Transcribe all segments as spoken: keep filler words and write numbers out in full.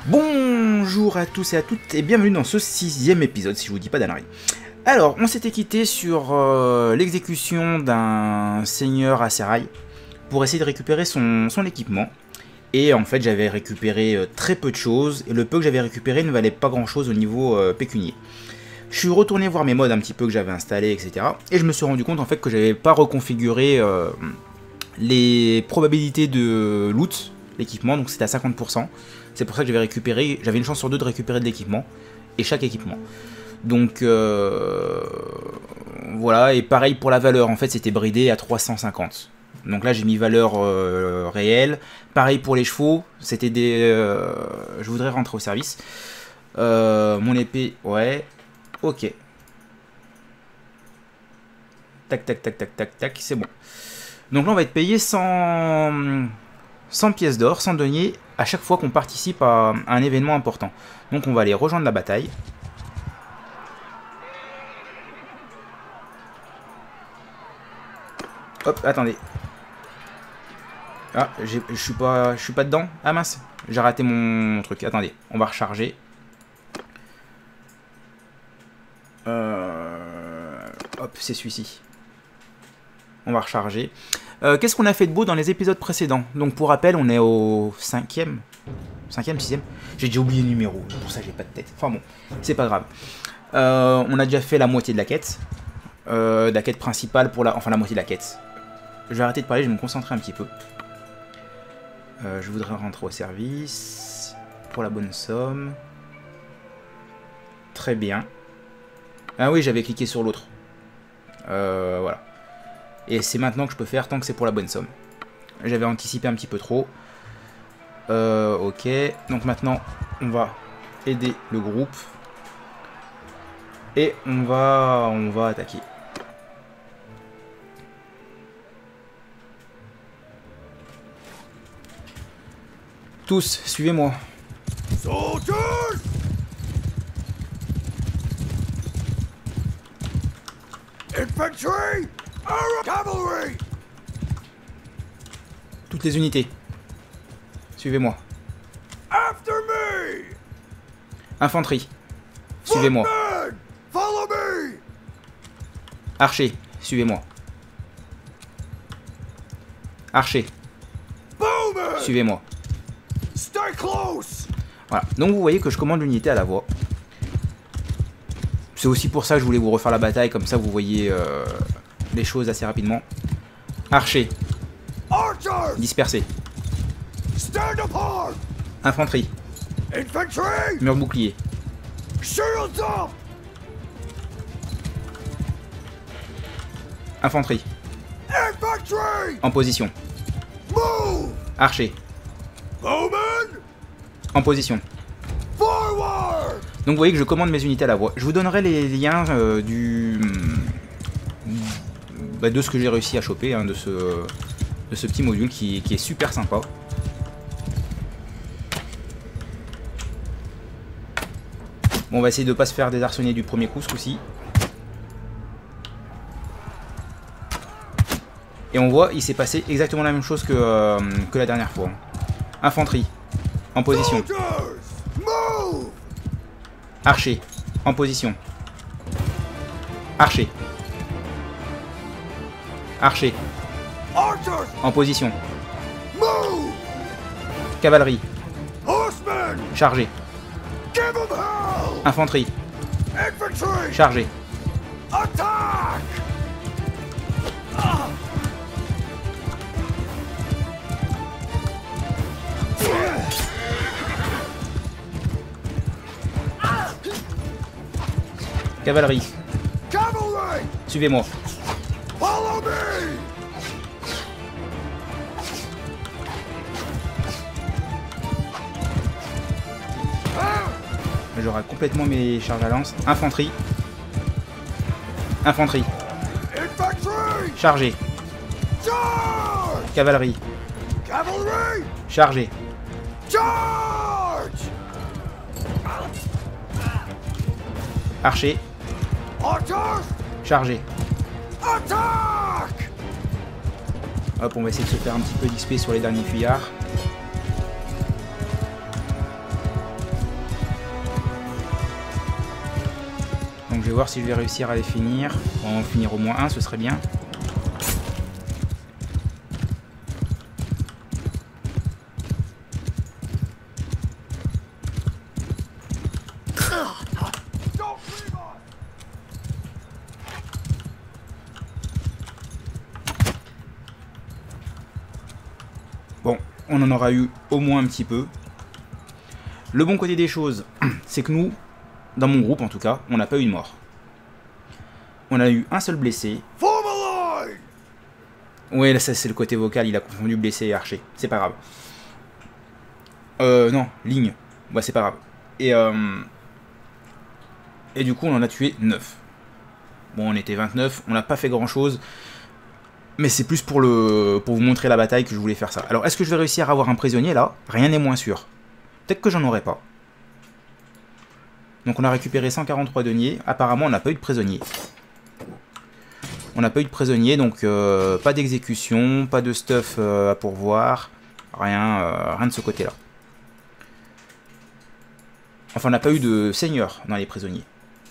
Bonjour à tous et à toutes et bienvenue dans ce sixième épisode, si je vous dis pas d'annerie. Alors, on s'était quitté sur euh, l'exécution d'un seigneur à Serail pour essayer de récupérer son, son équipement. Et en fait, j'avais récupéré euh, très peu de choses, et le peu que j'avais récupéré ne valait pas grand chose au niveau euh, pécunier. Je suis retourné voir mes mods un petit peu que j'avais installés, et cetera. Et je me suis rendu compte en fait que j'avais pas reconfiguré euh, les probabilités de loot, l'équipement, donc c'était à cinquante pour cent. C'est pour ça que j'avais récupéré, j'avais une chance sur deux de récupérer de l'équipement, et chaque équipement. Donc euh, voilà, et pareil pour la valeur, en fait c'était bridé à trois cent cinquante. Donc là j'ai mis valeur euh, réelle. Pareil pour les chevaux, c'était des... Euh, je voudrais rentrer au service. Euh, mon épée, ouais, ok. Tac, tac, tac, tac, tac, tac, c'est bon. Donc là on va être payé cent, cent pièces d'or, cent deniers, à chaque fois qu'on participe à un événement important. Donc on va aller rejoindre la bataille. Hop, attendez. Ah, je suis pas, je suis pas dedans. Ah mince, j'ai raté mon truc. Attendez, on va recharger. Euh... Hop, c'est celui-ci. On va recharger. Euh, Qu'est-ce qu'on a fait de beau dans les épisodes précédents? Donc pour rappel, on est au cinquième. Cinquième, sixième. J'ai déjà oublié le numéro, pour ça j'ai pas de tête. Enfin bon, c'est pas grave. Euh, on a déjà fait la moitié de la quête. Euh, de la quête principale pour la... Enfin la moitié de la quête. Je vais arrêter de parler, je vais me concentrer un petit peu. Euh, je voudrais rentrer au service. Pour la bonne somme. Très bien. Ah oui, j'avais cliqué sur l'autre. Euh, voilà. Et c'est maintenant que je peux faire tant que c'est pour la bonne somme. J'avais anticipé un petit peu trop. Euh, ok. Donc maintenant, on va aider le groupe. Et on va, on va attaquer. Tous, suivez-moi. Soldiers! Infantry! Cavalry! Toutes les unités. Suivez-moi. After me! Infanterie. Suivez-moi. Footmen! Follow me! Archer. Suivez-moi. Archer. Bowman! Suivez-moi. Stay close! Voilà. Donc vous voyez que je commande l'unité à la voix. C'est aussi pour ça que je voulais vous refaire la bataille, comme ça vous voyez euh, les choses assez rapidement. Archer. Archers! Dispersé. Stand apart! Infanterie. Infantry! Mur bouclier. Shields up! Infanterie. Infantry! En position. Move! Archer. Bowman! En position. Forward! Donc vous voyez que je commande mes unités à la voix. Je vous donnerai les liens euh, du bah, de ce que j'ai réussi à choper, hein, de, ce, de ce petit module qui, qui est super sympa. Bon, on va essayer de ne pas se faire désarçonner du premier coup ce coup-ci. Et on voit, il s'est passé exactement la même chose que, euh, que la dernière fois. Infanterie. En position. Soldiers! Move! Archer. En position. Archer. Archer. Archers! En position. Move! Cavalerie. Horsemen! Chargé. Give them hell! Infanterie. Infantry! Chargé. Attack! Ah! Cavalerie. Cavalry! Suivez-moi. Follow me! J'aurai complètement mes charges à lance. Infanterie. Infanterie. Infantry! Chargé. Charge! Cavalerie. Cavalry! Chargé. Charge! Archer. Archers! Chargé. Attack! Hop, on va essayer de se faire un petit peu d'X P sur les derniers fuyards. Donc je vais voir si je vais réussir à les finir. On va en finir au moins un, ce serait bien. Bon, on en aura eu au moins un petit peu. Le bon côté des choses, c'est que nous, dans mon groupe en tout cas, on n'a pas eu de mort. On a eu un seul blessé. Ouais, là ça c'est le côté vocal, il a confondu blessé et archer. C'est pas grave. Euh, non, ligne. Ouais, c'est pas grave. Et, euh... et du coup, on en a tué neuf. Bon, on était vingt-neuf, on n'a pas fait grand chose. Mais c'est plus pour, le... pour vous montrer la bataille que je voulais faire ça. Alors, est-ce que je vais réussir à avoir un prisonnier là? Rien n'est moins sûr. Peut-être que j'en aurai pas. Donc on a récupéré cent quarante-trois deniers. Apparemment, on n'a pas eu de prisonnier. On n'a pas eu de prisonnier, donc euh, pas d'exécution, pas de stuff euh, à pourvoir. Rien, euh, rien de ce côté-là. Enfin, on n'a pas eu de seigneur dans les prisonniers.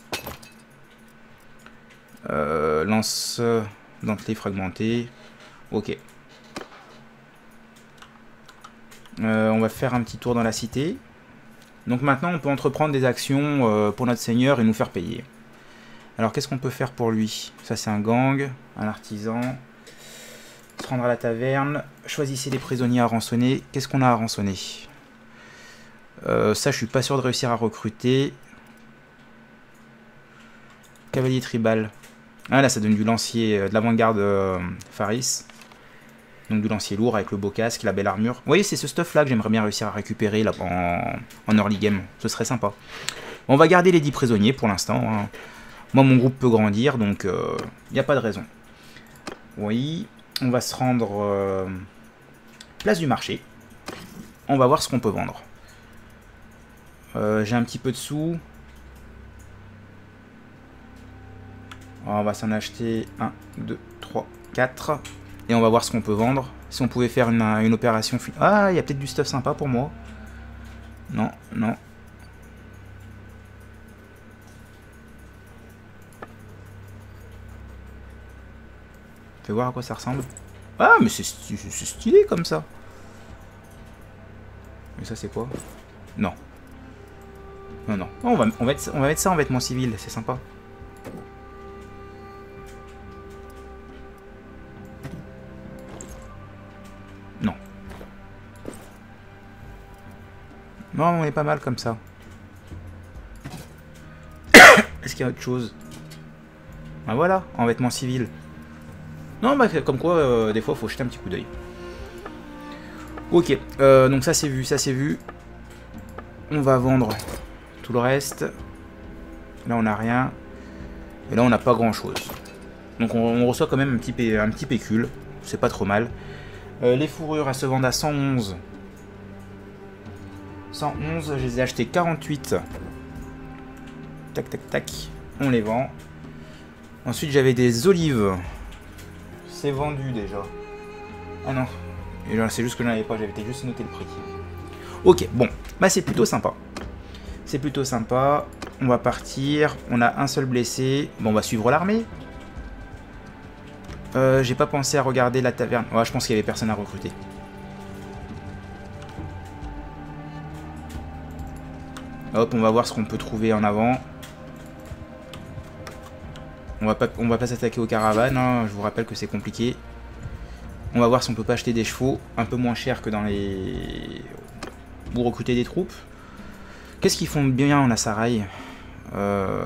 Euh, lance dentelé fragmenté. Ok. Euh, on va faire un petit tour dans la cité. Donc maintenant, on peut entreprendre des actions euh, pour notre seigneur et nous faire payer. Alors, qu'est-ce qu'on peut faire pour lui? Ça, c'est un gang, un artisan. Se rendre à la taverne. Choisissez des prisonniers à rançonner. Qu'est-ce qu'on a à rançonner? euh, Ça, je suis pas sûr de réussir à recruter. Cavalier tribal. Ah, là, ça donne du lancier, euh, de l'avant-garde euh, Faris. Donc du lancier lourd avec le beau casque, la belle armure. Vous voyez, c'est ce stuff là que j'aimerais bien réussir à récupérer là, en, en early game. Ce serait sympa. On va garder les dix prisonniers pour l'instant. Hein. Moi, mon groupe peut grandir, donc il euh, n'y a pas de raison. Oui, on va se rendre euh, place du marché. On va voir ce qu'on peut vendre. Euh, J'ai un petit peu de sous. On va s'en acheter un, deux, trois, quatre. Et on va voir ce qu'on peut vendre. Si on pouvait faire une, une opération... Ah, il y a peut-être du stuff sympa pour moi. Non, non. Fais voir à quoi ça ressemble. Ah, mais c'est stylé comme ça. Mais ça, c'est quoi? Non. Non, non. On va, on, va être, on va mettre ça en vêtements civils. C'est sympa. Non. Non, on est pas mal comme ça. Est-ce qu'il y a autre chose? Ah voilà, en vêtements civils. Non, bah comme quoi, euh, des fois, faut jeter un petit coup d'œil. Ok, euh, donc ça c'est vu, ça c'est vu. On va vendre tout le reste. Là, on n'a rien. Et là, on n'a pas grand-chose. Donc, on, on reçoit quand même un petit, pé, un petit pécule. C'est pas trop mal. Euh, les fourrures, elles se vendent à cent onze. cent onze, je les ai achetées quarante-huit. Tac, tac, tac. On les vend. Ensuite, j'avais des olives. C'est vendu déjà. Ah non. C'est juste que je n'en avais pas, j'avais juste noté le prix. Ok, bon. Bah, c'est plutôt sympa. C'est plutôt sympa. On va partir. On a un seul blessé. Bon, on va suivre l'armée. Euh, j'ai pas pensé à regarder la taverne. Ouais, je pense qu'il y avait personne à recruter. Hop, on va voir ce qu'on peut trouver en avant. On va pas, on va pas s'attaquer aux caravanes, hein. Je vous rappelle que c'est compliqué. On va voir si on peut pas acheter des chevaux un peu moins cher que dans les... pour recruter des troupes. Qu'est-ce qu'ils font bien en Asaraï? euh...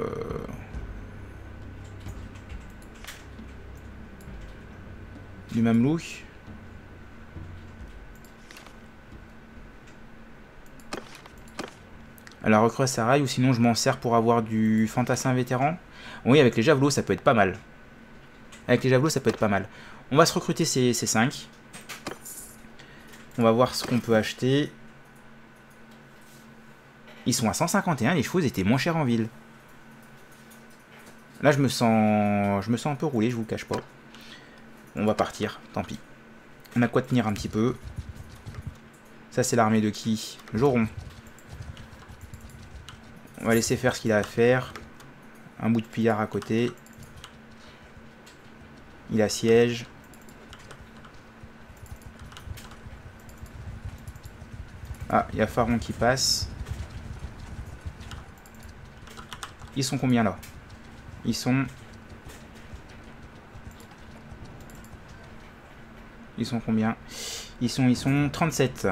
Du mamelouk. Alors recrue à Saraï, ou sinon je m'en sers pour avoir du fantassin vétéran. Oui, avec les javelots, ça peut être pas mal. Avec les javelots, ça peut être pas mal. On va se recruter ces, ces cinq. On va voir ce qu'on peut acheter. Ils sont à cent cinquante et un, les chevaux étaient moins chers en ville. Là, je me sens je me sens un peu roulé, je vous le cache pas. On va partir, tant pis. On a quoi tenir un petit peu. Ça, c'est l'armée de qui? Joron. On va laisser faire ce qu'il a à faire. un bout de pillard à côté. Il assiège. Ah, il y a Pharaon qui passe. Ils sont combien là? Ils sont... Ils sont combien? Ils sont, ils sont trente-sept.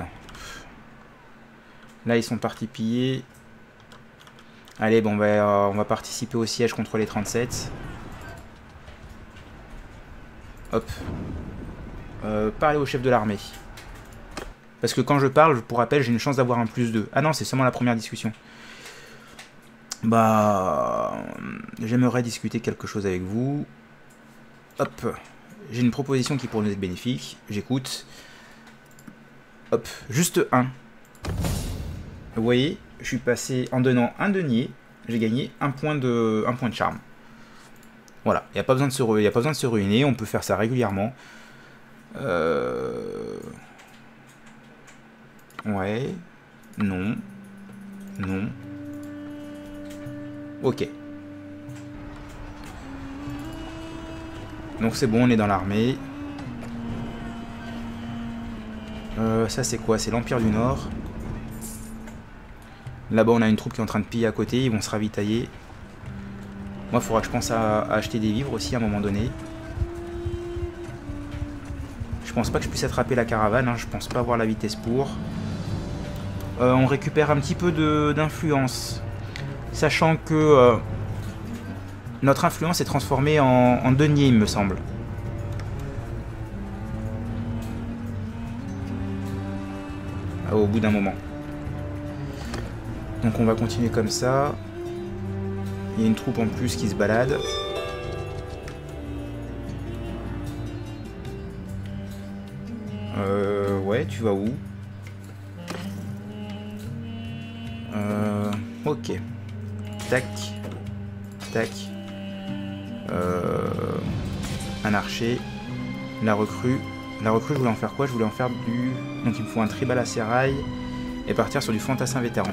Là, ils sont partis piller. Allez, bon, bah, euh, on va participer au siège contre les trente-sept. Hop. Euh, parler au chef de l'armée. Parce que quand je parle, pour rappel, j'ai une chance d'avoir un plus deux. Ah non, c'est seulement la première discussion. Bah... J'aimerais discuter quelque chose avec vous. Hop. J'ai une proposition qui pourrait nous être bénéfique. J'écoute. Hop. Juste un. Vous voyez, je suis passé en donnant un denier. J'ai gagné un point de, un point de charme. Voilà. Il n'y a pas besoin de se, il n'y a pas besoin de se ruiner. On peut faire ça régulièrement. Euh... Ouais. Non. Non. Ok. Donc c'est bon, on est dans l'armée. Euh, ça c'est quoi? C'est l'Empire du Nord. Là-bas on a une troupe qui est en train de piller à côté. Ils vont se ravitailler. Moi il faudra que je pense à, à acheter des vivres aussi à un moment donné. Je pense pas que je puisse attraper la caravane. Hein. Je pense pas avoir la vitesse pour. Euh, on récupère un petit peu d'influence. Sachant que... Euh, notre influence est transformée en, en denier, il me semble. Ah, au bout d'un moment. Donc on va continuer comme ça. Il y a une troupe en plus qui se balade. Euh, ouais, tu vas où? Euh, ok. Tac. Tac. Euh, un archer. La recrue. La recrue, je voulais en faire quoi? Je voulais en faire du... Donc il me faut un tribal à sérail et partir sur du fantassin vétéran.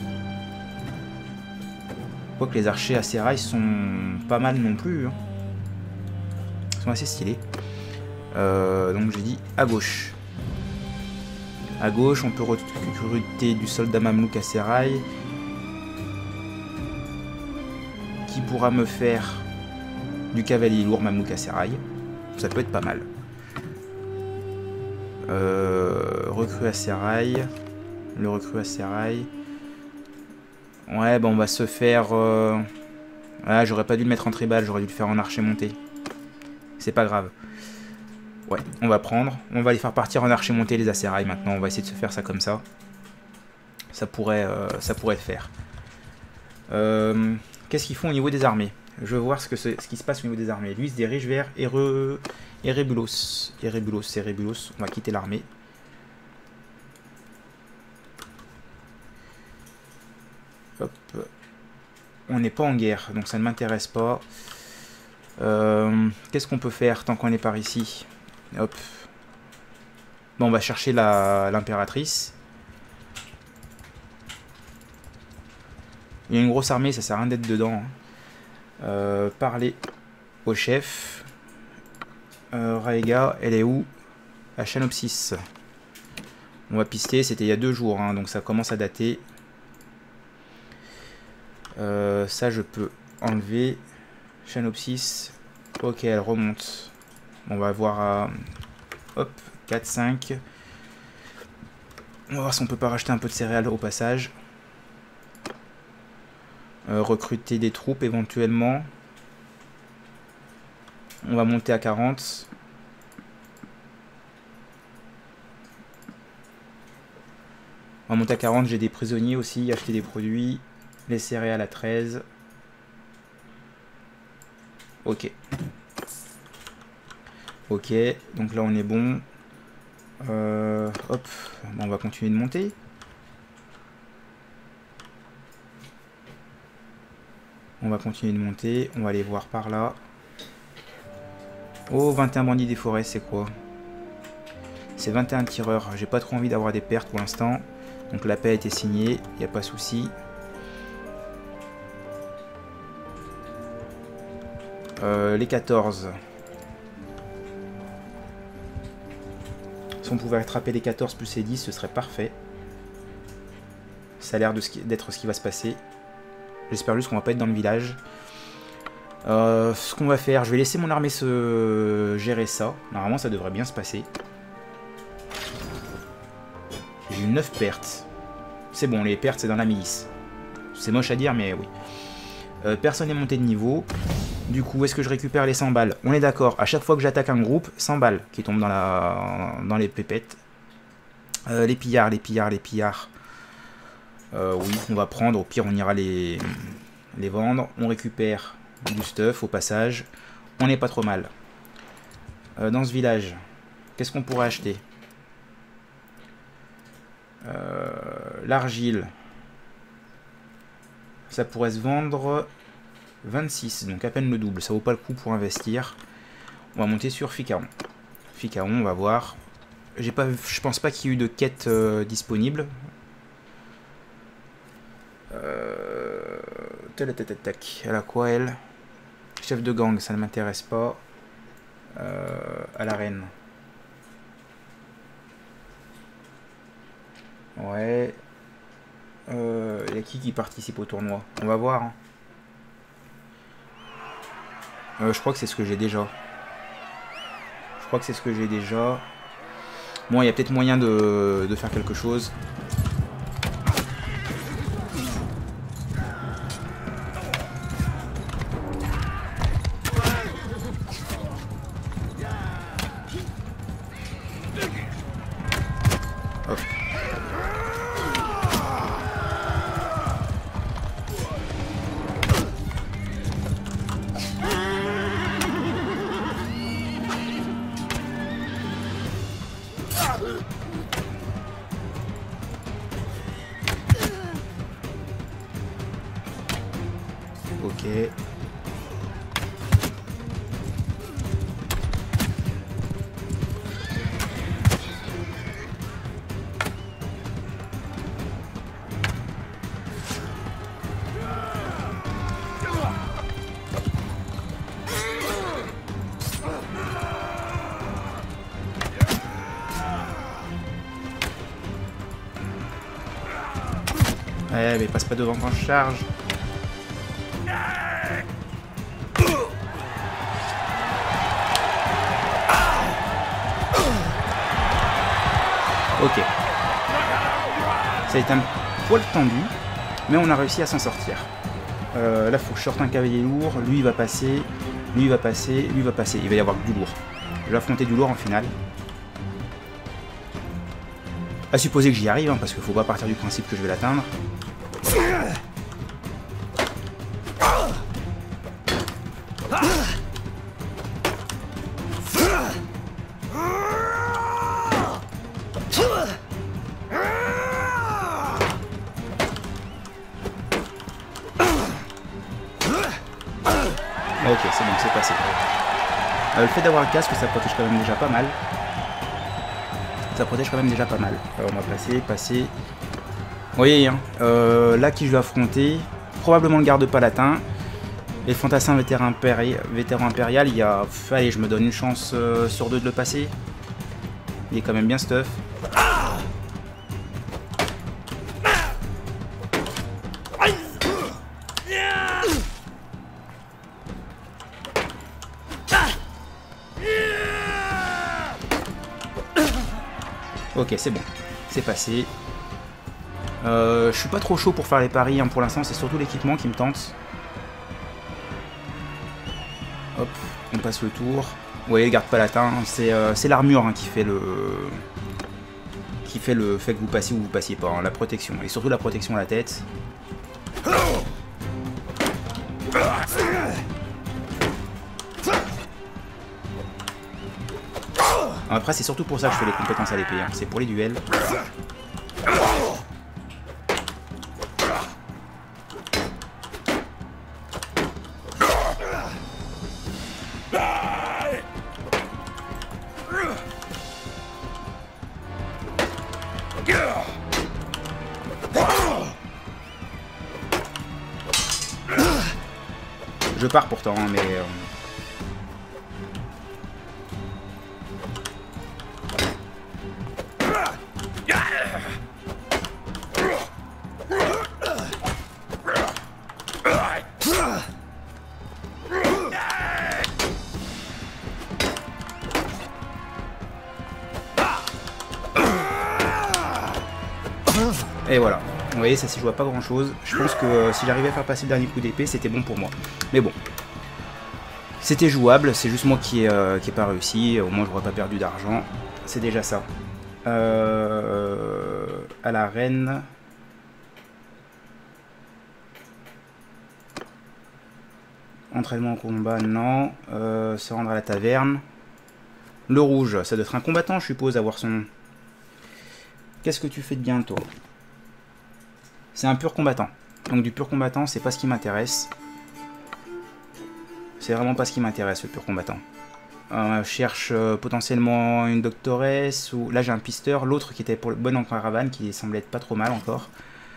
Je vois que les archers à sérail sont pas mal non plus. Hein. Ils sont assez stylés. Euh, donc j'ai dit à gauche. À gauche, on peut recruter du soldat mamelouk à sérail qui pourra me faire du cavalier lourd mamelouk à sérail. Ça peut être pas mal. Euh, recrue à sérail. Le recrue à sérail. Ouais, bah on va se faire... Euh... Ah, j'aurais pas dû le mettre en tribal, j'aurais dû le faire en archer monté. C'est pas grave. Ouais, on va prendre. On va les faire partir en archer monté les assérails maintenant. On va essayer de se faire ça comme ça. Ça pourrait, euh, ça pourrait le faire. Euh, Qu'est-ce qu'ils font au niveau des armées? Je veux voir ce, que ce, ce qui se passe au niveau des armées. Lui il se dirige vers Ere... Erebulos. Erebulos, Erebulos. On va quitter l'armée. Hop. On n'est pas en guerre, donc ça ne m'intéresse pas. Euh, Qu'est-ce qu'on peut faire tant qu'on est par ici? Hop. Bon, on va chercher l'impératrice. Il y a une grosse armée, ça sert à rien d'être dedans. Hein. Euh, parler au chef. Euh, Raega, elle est où? À Chanopsis. On va pister, c'était il y a deux jours, hein, donc ça commence à dater. Euh, ça, je peux enlever. Chanopsis. Ok, elle remonte. On va voir à... Hop, quatre, cinq. On va voir si on peut pas racheter un peu de céréales au passage. Euh, recruter des troupes éventuellement. On va monter à quarante. On va monter à quarante, j'ai des prisonniers aussi, acheter des produits. Les céréales à treize. Ok. Ok, donc là on est bon. Euh, hop, on va continuer de monter. On va continuer de monter, on va aller voir par là. Oh, vingt et un bandits des forêts, c'est quoi? C'est vingt et un tireurs, j'ai pas trop envie d'avoir des pertes pour l'instant. Donc la paix a été signée, il n'y a pas de souci. Euh, les quatorze. Si on pouvait attraper les quatorze plus les dix, ce serait parfait. Ça a l'air d'être ce qui va se passer. J'espère juste qu'on va pas être dans le village. Euh, ce qu'on va faire, je vais laisser mon armée se gérer ça. Normalement, ça devrait bien se passer. J'ai eu neuf pertes. C'est bon, les pertes, c'est dans la milice. C'est moche à dire, mais oui. Euh, personne n'est monté de niveau. Du coup, est-ce que je récupère les cent balles? On est d'accord, à chaque fois que j'attaque un groupe, cent balles qui tombent dans, la... dans les pépettes. Euh, les pillards, les pillards, les pillards. Euh, oui, on va prendre. Au pire, on ira les, les vendre. On récupère du stuff au passage. On n'est pas trop mal. Euh, dans ce village, qu'est-ce qu'on pourrait acheter? euh, L'argile. Ça pourrait se vendre vingt-six, donc à peine le double. Ça vaut pas le coup pour investir. On va monter sur Ficaon. Ficaon, on va voir. J'ai pas, je pense pas qu'il y ait eu de quête euh, disponible. Euh... Tac, elle a quoi elle? Chef de gang, ça ne m'intéresse pas. Euh... À la reine. Ouais. Euh... Il y a qui qui participe au tournoi? On va voir. Hein. Euh, je crois que c'est ce que j'ai déjà. Je crois que c'est ce que j'ai déjà. Bon, il y a peut-être moyen de, de faire quelque chose. Hop. Ok. Ouais, mais passe pas devant quand je charge. Ok. Ça a été un poil tendu, mais on a réussi à s'en sortir. Euh, là, il faut que je sorte un cavalier lourd. Lui, il va passer. Lui, il va passer. Lui, il va passer. Il va y avoir du lourd. Je vais affronter du lourd en finale. À supposer que j'y arrive, hein, parce qu'il ne faut pas partir du principe que je vais l'atteindre. Ok, c'est bon, c'est passé. Euh, le fait d'avoir le casque, ça protège quand même déjà pas mal. Ça protège quand même déjà pas mal. Alors on va passer, passer. Vous voyez, hein, euh, là qui je vais affronter, probablement le garde palatin. Les fantassins vétérans impérial, vétérans impérial, il y a... Allez, je me donne une chance euh, sur deux de le passer. Il est quand même bien stuff. Ok, c'est bon, c'est passé. Euh, je suis pas trop chaud pour faire les paris, hein, pour l'instant, c'est surtout l'équipement qui me tente. Hop, on passe le tour. Vous voyez, le garde palatin, c'est euh, l'armure hein, qui fait le qui fait le fait que vous passiez ou vous passiez pas, hein, la protection, et surtout la protection à la tête. Après, c'est surtout pour ça que je fais les compétences à l'épée, hein. C'est pour les duels. Je pars pourtant, mais... Euh... Et voilà. Vous voyez, ça s'y joue à pas grand chose. Je pense que euh, si j'arrivais à faire passer le dernier coup d'épée, c'était bon pour moi. Mais bon. C'était jouable, c'est juste moi qui ai, euh, qui ai pas réussi. Au moins, j'aurais pas perdu d'argent. C'est déjà ça. Euh, à l'arène. Entraînement en combat, non. Euh, se rendre à la taverne. Le rouge, ça doit être un combattant, je suppose, avoir son nom. Qu'est-ce que tu fais de bien, toi? C'est un pur combattant. Donc du pur combattant, c'est pas ce qui m'intéresse. C'est vraiment pas ce qui m'intéresse, le pur combattant. Euh, je cherche euh, potentiellement une doctoresse, ou là j'ai un pisteur, l'autre qui était pour le bon en caravane, qui semblait être pas trop mal encore.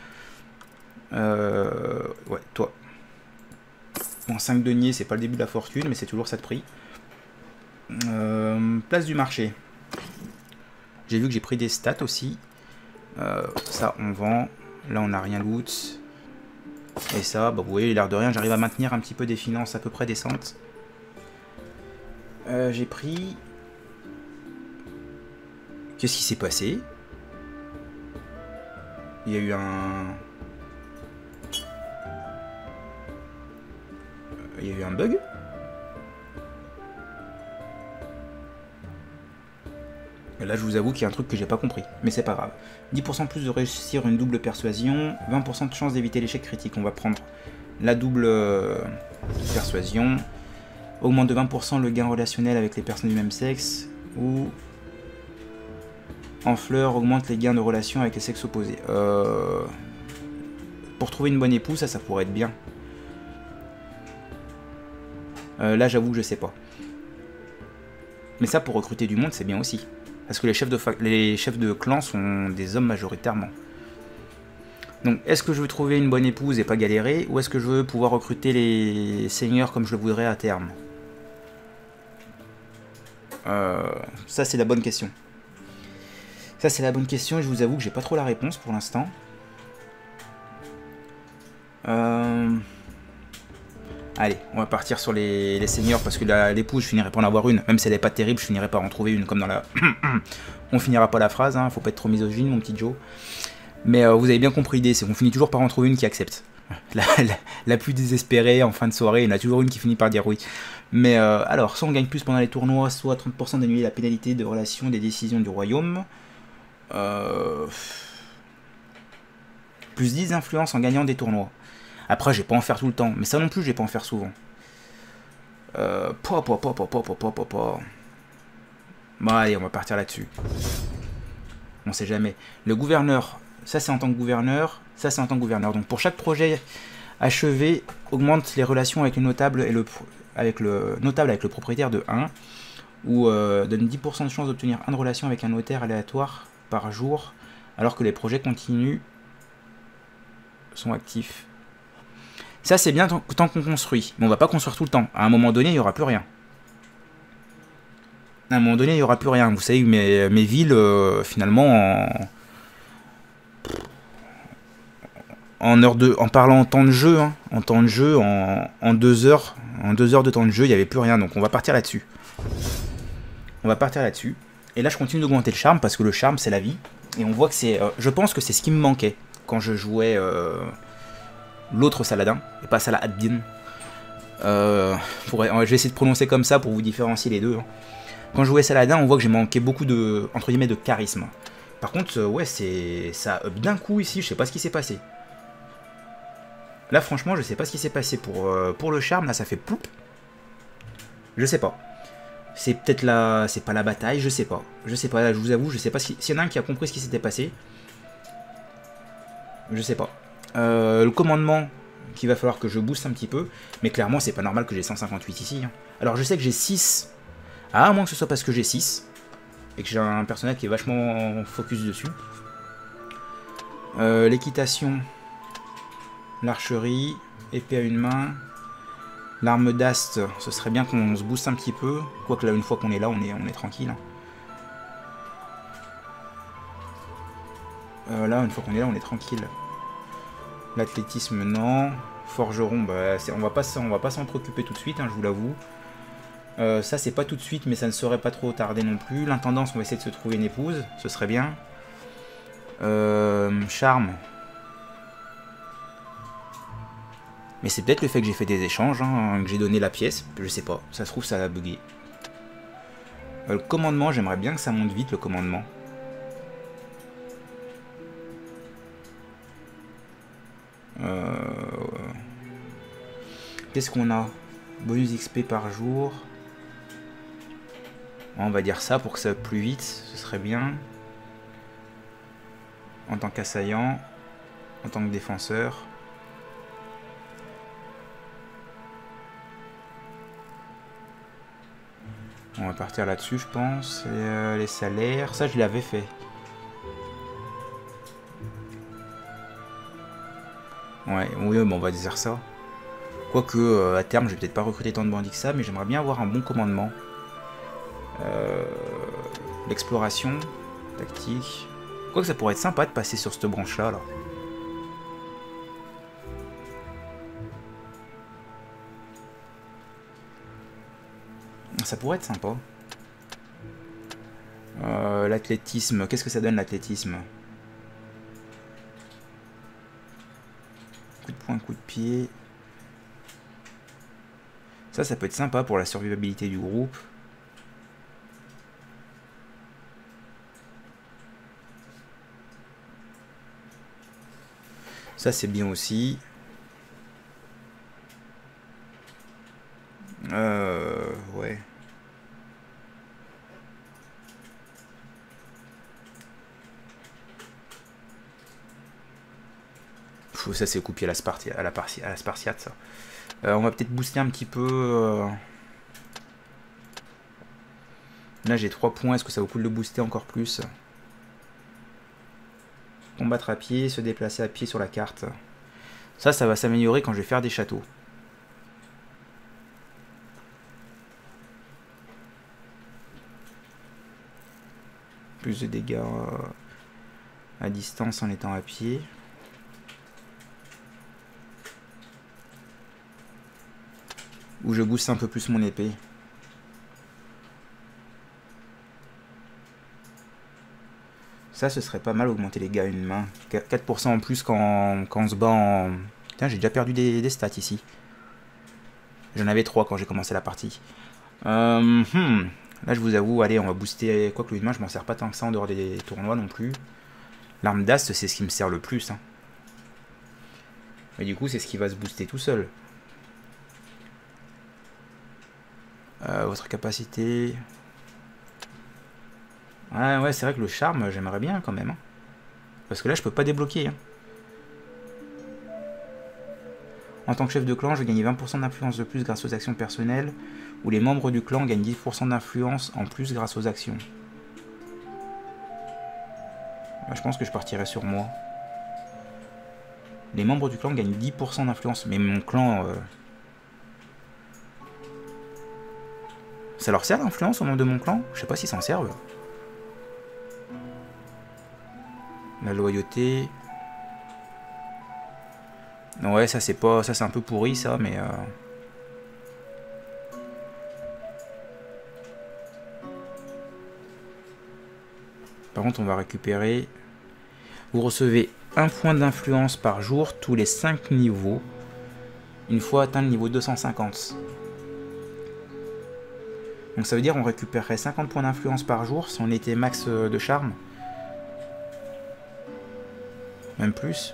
Euh, ouais, toi. Bon, cinq deniers, c'est pas le début de la fortune, mais c'est toujours ça de prix. Euh, place du marché. J'ai vu que j'ai pris des stats aussi. Euh, ça, on vend. Là, on n'a rien loot. Et ça, bah, vous voyez, l'air de rien, j'arrive à maintenir un petit peu des finances à peu près décentes. Euh, j'ai pris... Qu'est-ce qui s'est passé? Il y a eu un... Il y a eu un bug? Là, je vous avoue qu'il y a un truc que j'ai pas compris, mais c'est pas grave. dix pour cent plus de réussir une double persuasion, vingt pour cent de chance d'éviter l'échec critique. On va prendre la double euh, persuasion. Augmente de vingt pour cent le gain relationnel avec les personnes du même sexe. Ou en fleur, augmente les gains de relation avec les sexes opposés. Euh, pour trouver une bonne épouse, ça, ça pourrait être bien. Euh, là, j'avoue que je sais pas. Mais ça, pour recruter du monde, c'est bien aussi. Parce que les chefs de, les chefs de clan sont des hommes majoritairement. Donc, est-ce que je veux trouver une bonne épouse et pas galérer, ou est-ce que je veux pouvoir recruter les seigneurs comme je le voudrais à terme? euh, Ça, c'est la bonne question. Ça, c'est la bonne question, et je vous avoue que j'ai pas trop la réponse pour l'instant. Euh... Allez, on va partir sur les, les seigneurs, parce que l'épouse, je finirai par en avoir une. Même si elle n'est pas terrible, je finirai par en trouver une, comme dans la... On finira pas la phrase, hein, faut pas être trop misogyne, mon petit Joe. Mais euh, vous avez bien compris l'idée, c'est qu'on finit toujours par en trouver une qui accepte. La, la, la plus désespérée en fin de soirée, il y en a toujours une qui finit par dire oui. Mais euh, alors, soit on gagne plus pendant les tournois, soit trente pour cent d'annuler la pénalité de relation des décisions du royaume. Euh... Plus dix d'influence en gagnant des tournois. Après, je vais pas en faire tout le temps, mais ça non plus, je vais pas en faire souvent. Euh... Po, po, po, po, po, po, po, po, po. Bon, allez, on va partir là-dessus. On sait jamais. Le gouverneur, ça c'est en tant que gouverneur, ça c'est en tant que gouverneur. Donc pour chaque projet achevé, augmente les relations avec le notable et le, avec le notable avec le propriétaire de un, ou euh, donne dix pour cent de chance d'obtenir une relation avec un notaire aléatoire par jour, alors que les projets continus sont actifs. Ça c'est bien tant qu'on construit, mais on va pas construire tout le temps. À un moment donné, il n'y aura plus rien. À un moment donné, il n'y aura plus rien. Vous savez, mes, mes villes, euh, finalement, en, en, heure de, en parlant en temps de jeu, hein, en temps de jeu, en, en, deux heures, en deux heures de temps de jeu, il n'y avait plus rien. Donc on va partir là-dessus. On va partir là-dessus. Et là, je continue d'augmenter le charme, parce que le charme, c'est la vie. Et on voit que c'est... Euh, je pense que c'est ce qui me manquait quand je jouais euh, l'autre Saladin, et pas Saladin. Euh, pour, je vais essayer de prononcer comme ça pour vous différencier les deux. Hein. Quand je jouais Saladin, on voit que j'ai manqué beaucoup de, entre guillemets, de charisme. Par contre, euh, ouais, c'est ça up d'un coup ici, je sais pas ce qui s'est passé. Là, franchement, je sais pas ce qui s'est passé pour, euh, pour le charme, là, ça fait ploup. Je sais pas. C'est peut-être la... c'est pas la bataille, je sais pas. Je sais pas, là, je vous avoue, je sais pas si... S'il y en a un qui a compris ce qui s'était passé. Je sais pas. Euh, le commandement, qu'il va falloir que je booste un petit peu. Mais clairement, c'est pas normal que j'ai cent cinquante-huit ici. Hein. Alors, je sais que j'ai six... Ah, à moins que ce soit parce que j'ai six. Et que j'ai un personnage qui est vachement focus dessus. Euh, L'équitation. L'archerie. Épée à une main. L'arme d'ast. Ce serait bien qu'on se booste un petit peu. Quoique là, une fois qu'on est là, on est, on est tranquille. Euh, là, une fois qu'on est là, on est tranquille. L'athlétisme, non. Forgeron, bah, on va pas, on va pas s'en préoccuper tout de suite, hein, je vous l'avoue. Euh, ça c'est pas tout de suite, mais ça ne serait pas trop tarder non plus. L'intendance, on va essayer de se trouver une épouse, ce serait bien. Euh, charme. Mais c'est peut-être le fait que j'ai fait des échanges, hein, que j'ai donné la pièce. Je sais pas, ça se trouve ça a bugué. Euh, le commandement, j'aimerais bien que ça monte vite le commandement. Euh... Qu'est-ce qu'on a? Bonus X P par jour. On va dire ça pour que ça aille plus vite, ce serait bien. En tant qu'assaillant, en tant que défenseur. On va partir là-dessus, je pense. Et, euh, les salaires, ça je l'avais fait. Ouais, oui, bon, on va dire ça. Quoique, euh, à terme, je vais peut-être pas recruter tant de bandits que ça, mais j'aimerais bien avoir un bon commandement. Euh, L'exploration, tactique. Quoique ça pourrait être sympa de passer sur cette branche-là, là. Ça pourrait être sympa. Euh, l'athlétisme, qu'est-ce que ça donne l'athlétisme? Coup de poing, coup de pied. Ça, ça peut être sympa pour la survivabilité du groupe. Ça, c'est bien aussi. Euh... Ouais. Pff, ça, c'est coupé à la, Sparti à la, Parti à la Spartiate, ça. Euh, on va peut-être booster un petit peu... Euh... Là, j'ai trois points. Est-ce que ça vaut le coup de le booster encore plus? Combattre à pied, se déplacer à pied sur la carte. Ça, ça va s'améliorer quand je vais faire des châteaux. Plus de dégâts à distance en étant à pied. Ou je booste un peu plus mon épée. Ça, ce serait pas mal, augmenter les dégâts à une main. quatre pour cent en plus quand, quand on se bat en... Putain, j'ai déjà perdu des, des stats ici. J'en avais trois quand j'ai commencé la partie. Euh, hmm. Là, je vous avoue, allez, on va booster... Quoique une main, je m'en sers pas tant que ça en dehors des tournois non plus. L'arme d'Ast, c'est ce qui me sert le plus. Hein. Mais du coup, c'est ce qui va se booster tout seul. Euh, votre capacité... Ouais, ouais, c'est vrai que le charme, j'aimerais bien quand même. Hein. Parce que là, je peux pas débloquer. Hein. En tant que chef de clan, je gagne vingt pour cent d'influence de plus grâce aux actions personnelles, ou les membres du clan gagnent dix pour cent d'influence en plus grâce aux actions. Ouais, je pense que je partirai sur moi. Les membres du clan gagnent dix pour cent d'influence, mais mon clan... Euh... Ça leur sert l'influence au nom de mon clan? Je sais pas s'ils s'en servent. La loyauté. Ouais, ça c'est pas, ça c'est un peu pourri ça, mais. Euh... Par contre, on va récupérer. Vous recevez un point d'influence par jour tous les cinq niveaux, une fois atteint le niveau deux cent cinquante. Donc ça veut dire on récupérerait cinquante points d'influence par jour si on était max de charme. Même plus.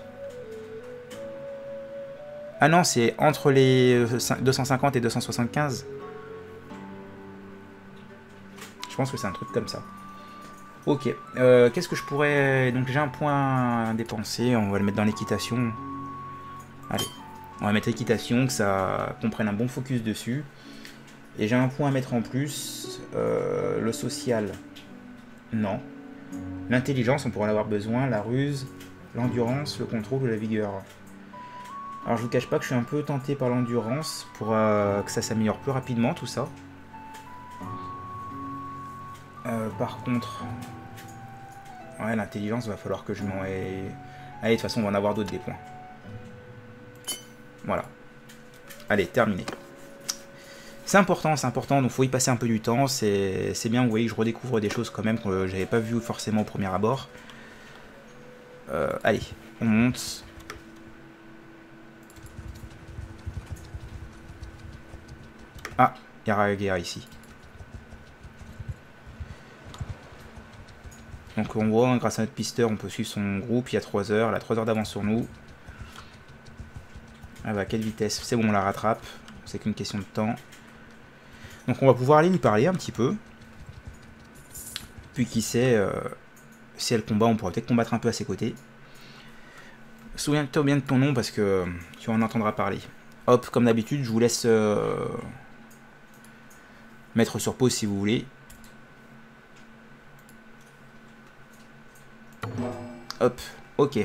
Ah non, c'est entre les deux cent cinquante et deux cent soixante-quinze. Je pense que c'est un truc comme ça. Ok. Euh, Qu'est-ce que je pourrais... Donc j'ai un point à dépenser. On va le mettre dans l'équitation. Allez. On va mettre équitation, que ça comprenne un bon focus dessus. Et j'ai un point à mettre en plus. Euh, le social. Non. L'intelligence, on pourra en avoir besoin. La ruse... L'endurance, le contrôle ou la vigueur. Alors je vous cache pas que je suis un peu tenté par l'endurance pour euh, que ça s'améliore plus rapidement tout ça. Euh, par contre, ouais, l'intelligence va falloir que je m'en aie... Allez, de toute façon on va en avoir d'autres des points. Voilà. Allez, terminé. C'est important, c'est important, donc faut y passer un peu du temps. C'est bien, vous voyez, je redécouvre des choses quand même que j'avais pas vu forcément au premier abord. Euh, allez, on monte. Ah, il y a la guerre ici. Donc on voit, grâce à notre pisteur, on peut suivre son groupe. Il y a trois heures, elle a trois heures d'avance sur nous. Ah bah, quelle vitesse. C'est bon, on la rattrape. C'est qu'une question de temps. Donc on va pouvoir aller lui parler un petit peu. Puis qui sait, euh, si elle combat, on pourra peut-être combattre un peu à ses côtés. Souviens-toi bien de ton nom parce que tu en entendras parler. Hop, comme d'habitude, je vous laisse euh, mettre sur pause si vous voulez. Hop, ok.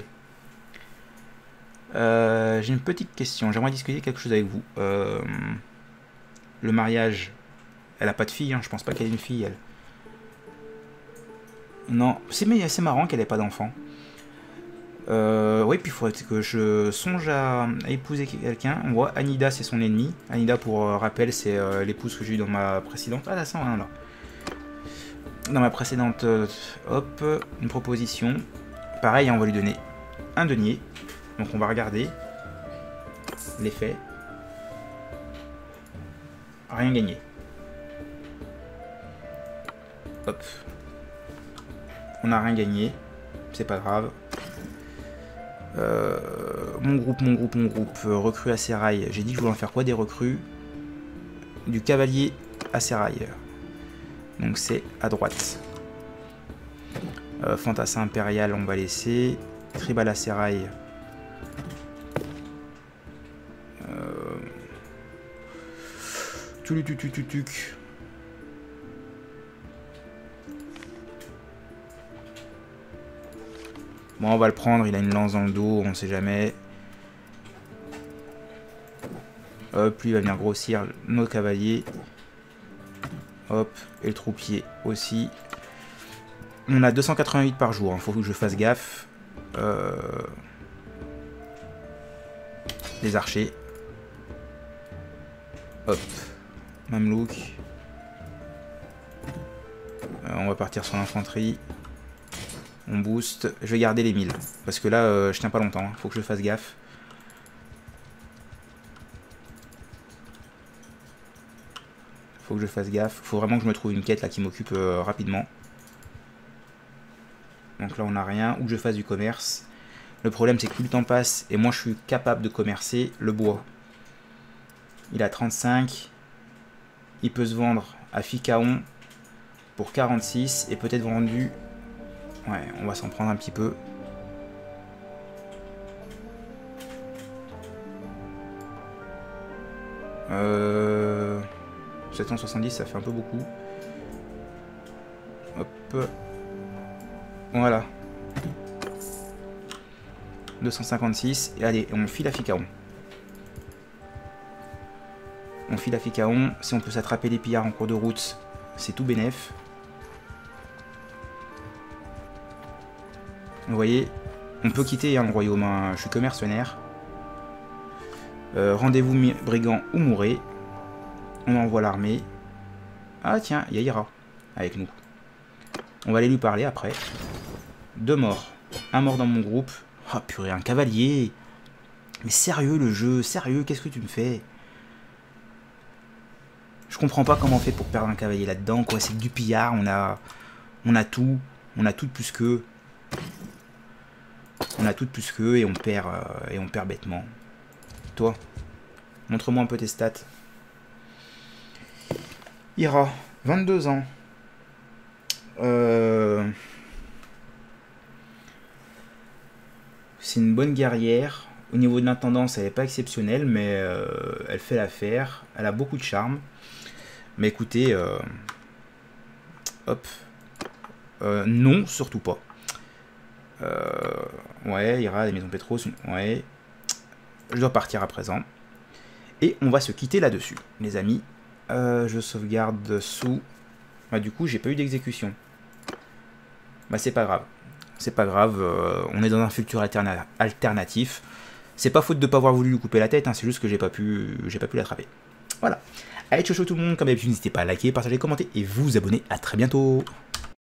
Euh, J'ai une petite question. J'aimerais discuter quelque chose avec vous. Euh, le mariage, elle a pas de fille, hein. Je pense pas qu'elle ait une fille, elle. Non, c'est marrant qu'elle ait pas d'enfant. Euh, oui, puis il faudrait que je songe à, à épouser quelqu'un. On voit Anida, c'est son ennemi. Anida, pour euh, rappel, c'est euh, l'épouse que j'ai eue dans ma précédente. Ah, là, cent un, là. Dans ma précédente, euh, hop, une proposition. Pareil, on va lui donner un denier. Donc on va regarder les faits. Rien gagné. Hop. On n'a rien gagné. C'est pas grave. Euh, mon groupe, mon groupe, mon groupe. Euh, recrue à Serail. J'ai dit que je voulais en faire quoi des recrues? Du cavalier à Serail. Donc c'est à droite. Euh, Fantassin impérial, on va laisser. Tribal à Serail. Euh... Tuc, tuc, tuc, tuc, tuc. Bon, on va le prendre, il a une lance dans le dos, on sait jamais. Hop, lui il va venir grossir nos cavaliers. Hop, et le troupier aussi. On a deux cent quatre-vingt-huit par jour, il faut que je fasse gaffe. Euh... Les archers. Hop, Mamelouk. Euh, on va partir sur l'infanterie. On booste. Je vais garder les mille. Parce que là, euh, je tiens pas longtemps. Hein. Faut que je fasse gaffe. Faut que je fasse gaffe. Faut vraiment que je me trouve une quête là qui m'occupe euh, rapidement. Donc là, on n'a rien. Ou que je fasse du commerce. Le problème, c'est que plus le temps passe et moi, je suis capable de commercer le bois. Il a trente-cinq. Il peut se vendre à Ficaon pour quarante-six. Et peut-être vendu... Ouais, on va s'en prendre un petit peu. Euh... sept cent soixante-dix, ça fait un peu beaucoup. Hop. Voilà. deux cent cinquante-six. Et allez, on file à Ficaon. On file à Ficaon. Si on peut s'attraper les pillards en cours de route, c'est tout bénef. Vous voyez, on peut quitter hein, le royaume, hein. Je suis que mercenaire. Euh, Rendez-vous brigand ou mourrez. On envoie l'armée. Ah tiens, il y a Ira avec nous. On va aller lui parler après. Deux morts. Un mort dans mon groupe. Ah oh, purée, un cavalier. Mais sérieux le jeu, sérieux, qu'est-ce que tu me fais? Je comprends pas comment on fait pour perdre un cavalier là-dedans, quoi. C'est du pillard, on a, on a tout. On a tout de plus qu'eux. On a tout de plus qu'eux et on perd euh, et on perd bêtement. Toi, montre-moi un peu tes stats. Ira, vingt-deux ans. Euh... C'est une bonne guerrière. Au niveau de l'intendance, elle n'est pas exceptionnelle, mais euh, elle fait l'affaire. Elle a beaucoup de charme. Mais écoutez, euh... hop. Euh, non, surtout pas. Euh, ouais, Ira, les maisons Petros, ouais. Je dois partir à présent. Et on va se quitter là-dessus, les amis. Euh, je sauvegarde sous... Bah du coup, j'ai pas eu d'exécution. Bah c'est pas grave. C'est pas grave, euh, on est dans un futur alterna alternatif. C'est pas faute de pas avoir voulu lui couper la tête, hein, c'est juste que j'ai pas pu, j'ai pas pu l'attraper. Voilà. Allez, ciao ciao tout le monde, comme d'habitude, n'hésitez pas à liker, partager, commenter et vous abonner. À très bientôt.